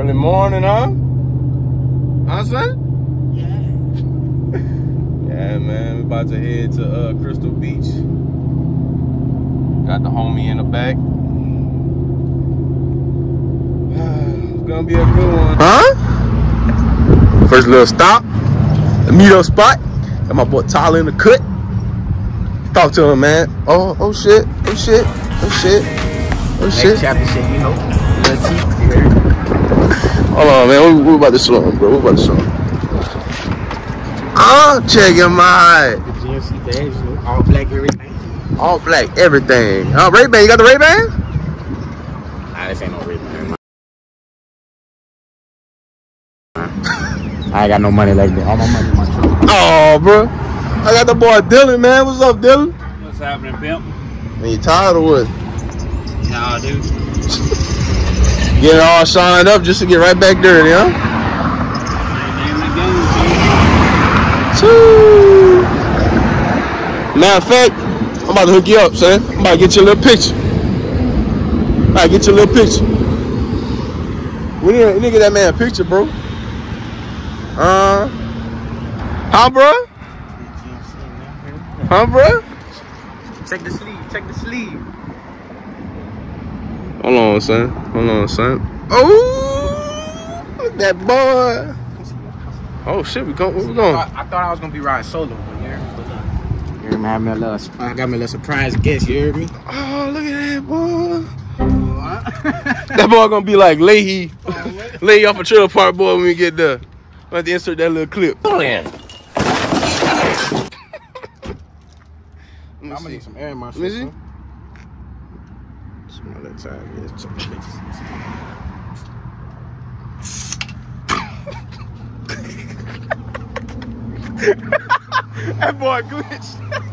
Early morning, huh? Huh, son? Yeah, man. We about to head to Crystal Beach. Got the homie in the back. It's gonna be a good one. Huh? First little stop. The meetup spot. Got my boy Tyler in the cut. Talk to him, man. Oh shit. Oh shit. Oh shit. Oh shit. Next chapter shit, you know. Hold on, man. We about to show him, bro. We about to show him. Oh, check him out. The GMC badge, you know. All black everything. All black everything. Oh, Ray-Ban. You got the Ray-Ban? Nah, this ain't no Ray-Ban. I ain't got no money like that. All my money in my truck. Oh, bro. I got the boy Dylan, man. What's up, Dylan? What's happening, pimp? Man, you tired or what? Nah, dude. Getting all shined up just to get right back dirty, huh? Woo. Matter of fact, I'm about to hook you up, son. I'm about to get you a little picture. We need to get that man a picture, bro. Huh, bro? Huh, bro? Check the sleeve. Hold on, son. Oh, that boy. Oh shit, where we going? I thought I was gonna be riding solo, but you heard me? I got me a little surprise guest, you heard me? Oh, look at that boy. That boy gonna be like Leahy off a trailer park, boy, when we get there. I have to insert that little clip. Oh, yeah. I'm gonna need some air in my shit. Some of that time, yeah, check the bitches. That boy glitched.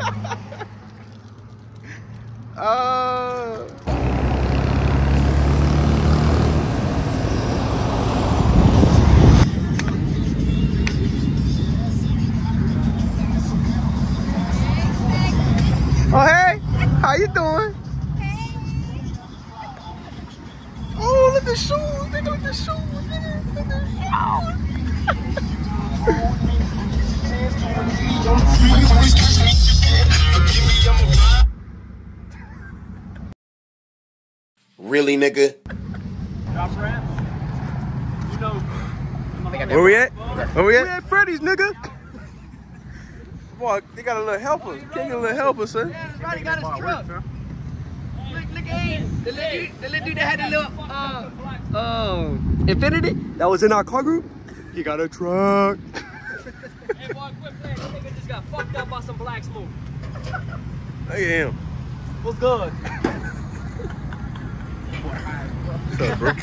Oh, hey, how you doing? Oh, look at the shoes, nigga, look at the shoes, nigga. Really, nigga? Where we at? We at Freddy's, nigga. Boy, they got a little helper. Can't get a little helper, son. Yeah, Roddy got his truck. Look at him. The little dude that had the little Infinity that was in our car group. He got a truck. Hey, boy, quit playing. This nigga just got fucked up by some black smoke. Look at him. What's good? What's up, bro?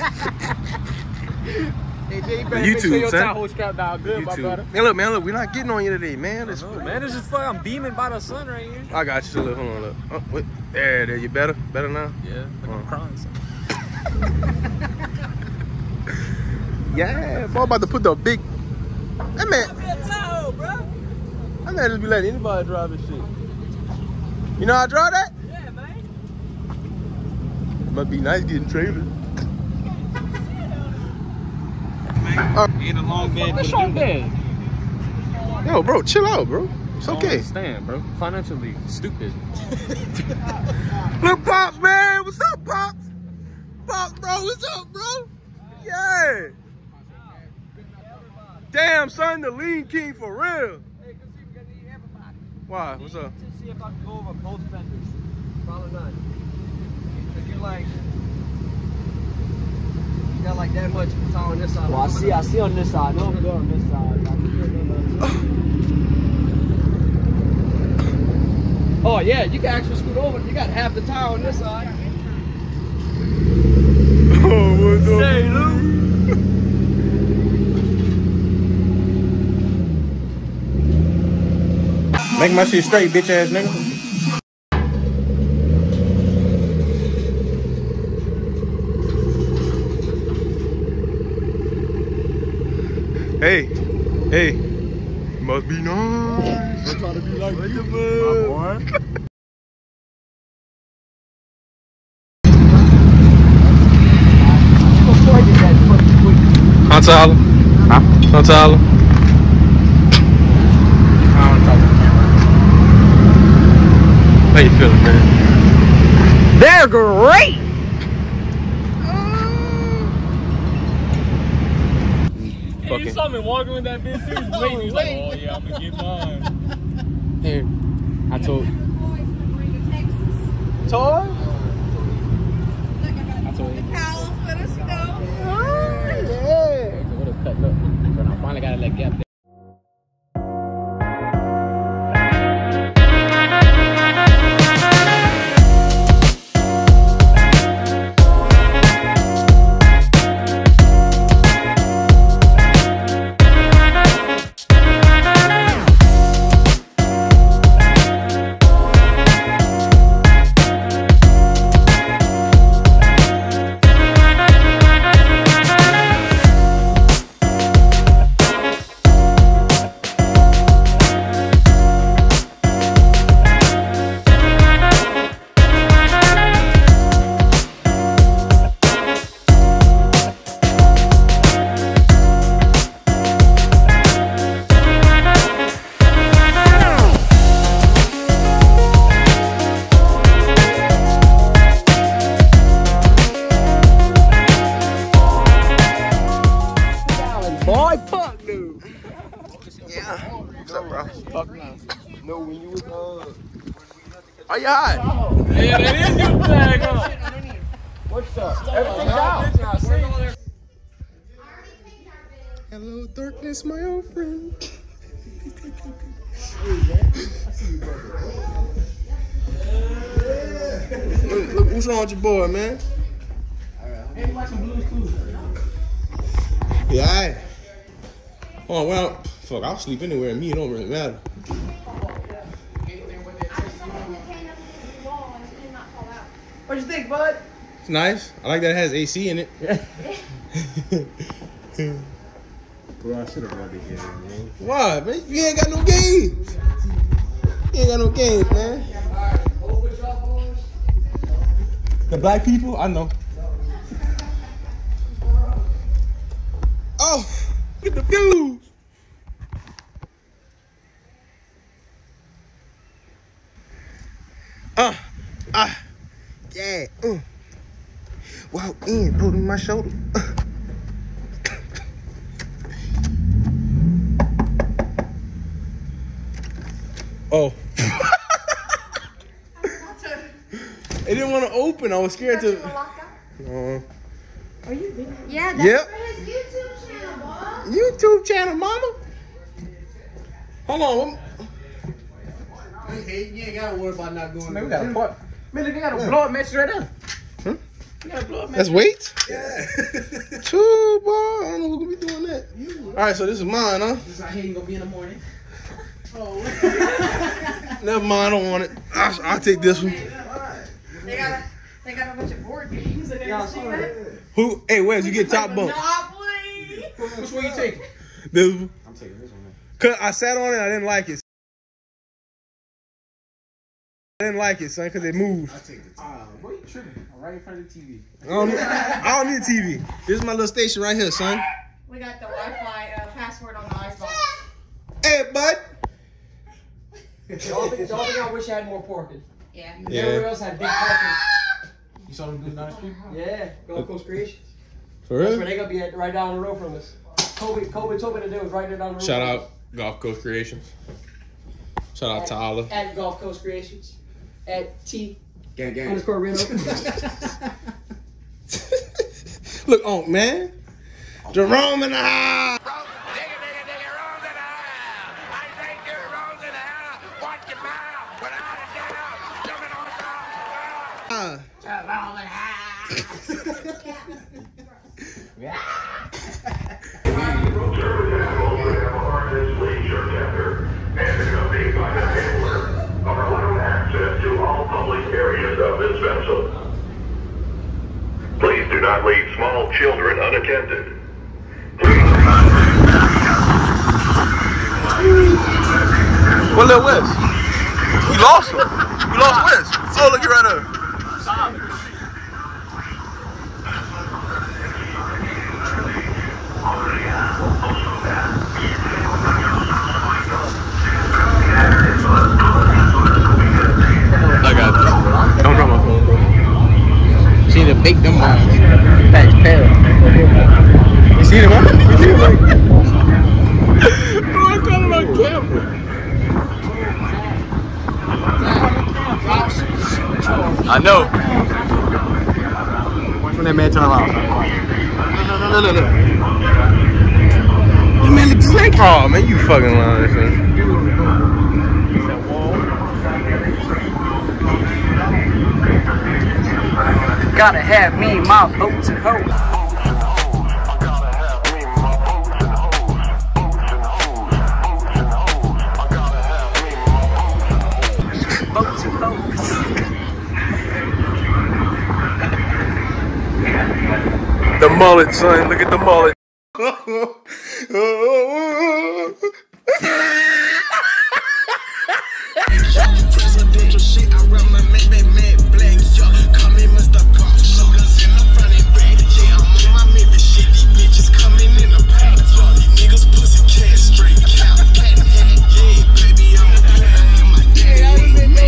Hey, Jay, you better YouTube, make sure your son. Tahoe strap down good, my brother. Man, look, we're not getting on you today, man. Man, this is fucking, I'm beaming by the sun right here. I got you. So look, hold on, look. Oh, wait. There, you better now? Yeah, I'm crying, son. Yeah, boy, I'm about to put the big. That man. Tahoe, bro. That man just be letting anybody drive this shit. You know how to drive that? Yeah, man. Must be nice getting trailers. Ain't a long bed. What's wrong bed? Yo, bro, chill out, bro. It's I don't okay. understand, bro. Financially stupid. Look, Pops, man. What's up, Pops? Pops, bro. What's up, bro? Yeah. Damn, son, the lean king for real. Hey, good see we gotta need everybody. Why? What's up? To see if I can go over both fenders. Probably not. If you like, you got like that much power on this side. Well, I see on this side. No, I'm good on this side. Oh yeah, you can actually scoot over. You got half the tire on this side. Oh, what's up? Say, Lou. Make my shit straight, bitch ass nigga. Hey, must be nice. I'm trying to be like you, man. Before I did that fucking quick. Tyler. Huh? Huh, Tyler? I don't talk to the camera. How you feeling, man? They're great. You saw me walking with that bitch. He was waiting. He was like, oh yeah, I'm gonna get mine. Here, I told. Toy? I told him. Cows with us, you know. Yeah. It would have cut up, but I finally got to let Gap. Boy, fuck, dude. Yeah. What's up, bro? Fuck no. No, when you was Are you hot? Yeah, that is your flag, huh? what's up? Everything's out. Hello, darkness, my old friend. Look, what's wrong with your boy, man? Yeah, alright. Oh, well, fuck, I'll sleep anywhere. Me, it don't really matter. What you think, bud? It's nice. I like that it has AC in it. Bro, I should have run the game, man. Why, man? You ain't got no games. You ain't got no games, man. The black people? I know. Oh, look at the views. Yeah. Walk in, put in my shoulder. Oh. It didn't want to open. I was scared to. Are you video? Yeah, that's Yep. for his YouTube channel, boss. YouTube channel, mama. Hold on. Hey, you ain't gotta worry about not going. Man, we got a part. Man, look, they got a blow up match right there. Huh? You got a blow up match. That's weights? Yeah. True, boy. I don't know who's gonna be doing that. All right, so this is mine, huh? This is how he ain't gonna be in the morning. Never mind, I don't want it. I'll take this one. They got a bunch of board games in there. Yeah, I You see saw that? Who? Hey, Wes, you get top bunk. Monopoly. Which one you taking? This one. I'm taking this one, man. Cause I sat on it, I didn't like it. I didn't like it, son, cause it moved. Boy, you tripping. I'm right in front of the TV. I don't need a TV. This is my little station right here, son. We got the Wi-Fi password on the icebox. Hey, bud. The only thing I wish I had more parking. Yeah. Everywhere else had big parking. You saw them dudes down the street? Yeah, Gulf Coast Creations. For That's real? where they gonna be at, right down the road from us. Kobe told me that they was right there down the road. Shout from out Gulf Coast Creations. Shout out to Olive. us. At Gulf Coast Creations. At T Gang, gang. _ Reno. Look on, man. Jerome in the house. Please do not leave small children unattended. What little West? We lost him. We lost West. Oh, look, you're right there. turn around. Look. You man look just like. Oh man, you fucking lying, son. Gotta have me my boats and hoes. Boats and hoes. The mullet, son. Look at the mullet. Presidential shit, I run my man black, yo. Call me Mr. Pop. Shooters in the front and back. Yeah, I'm on my maybe shit. These bitches coming in the pack. These niggas pussy cat straight cow. Cat hat, yeah, baby, I'm a plan. My daddy.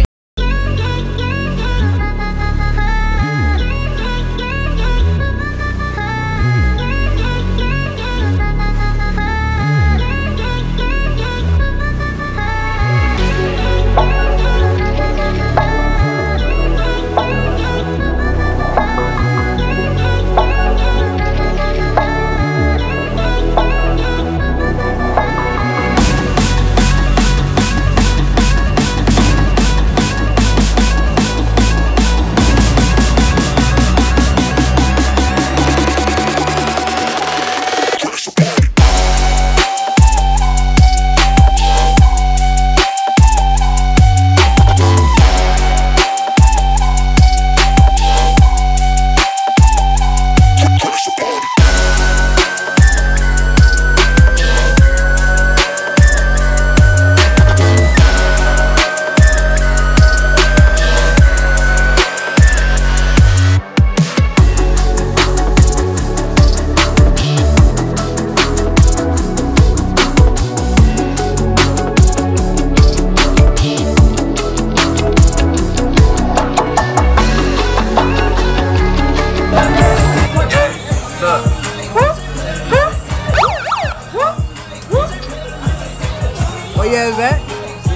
Where you at, man?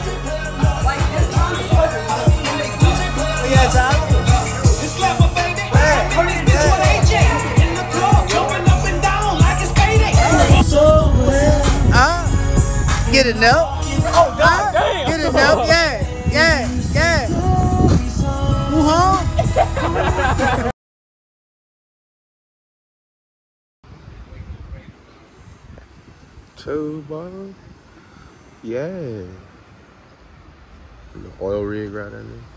Where you at, John? Get it now? Oh, God damn. Get it now? Yeah. Two bottles? Yeah. The oil rig right in there.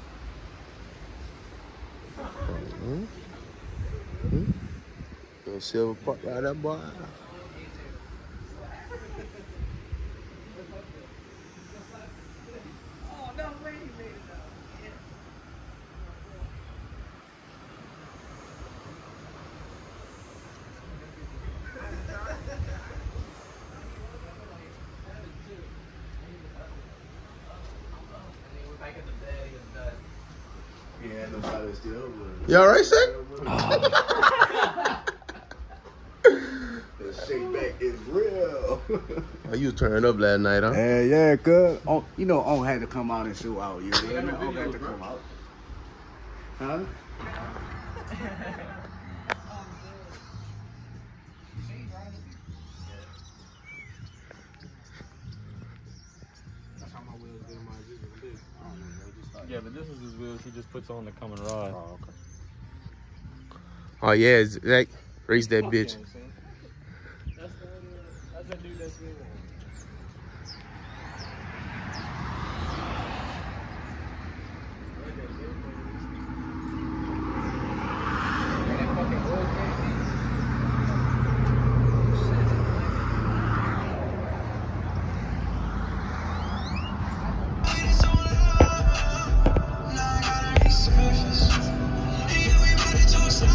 Little silver pot right there, boy. You alright, sir? The shake back is real. Oh, you turned up last night, huh? Yeah, cuz. Oh, you know, Onk had to come out and show out. You know, Onk had to come out. Huh? Yeah, but this is his wheels. He just puts on the coming rod. Oh, okay. Oh, yeah, Zach. Race that bitch. That's that dude that's with him.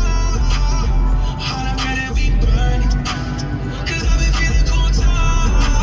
Heart, I better be burning. 'Cause I've been feeling cold time.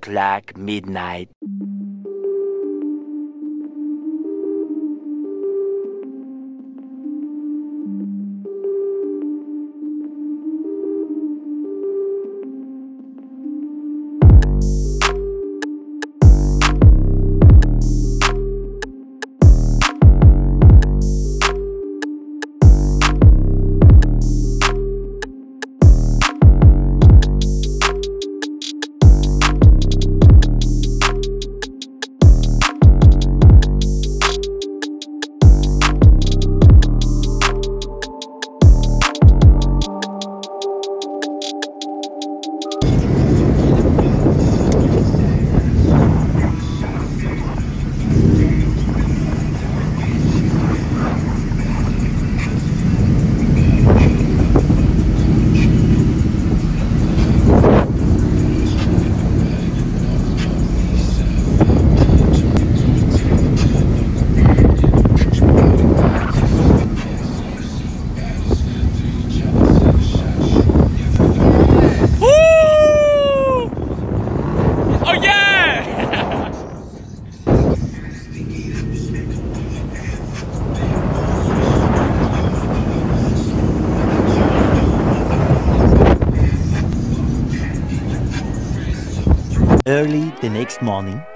o'clock midnight. Early the next morning,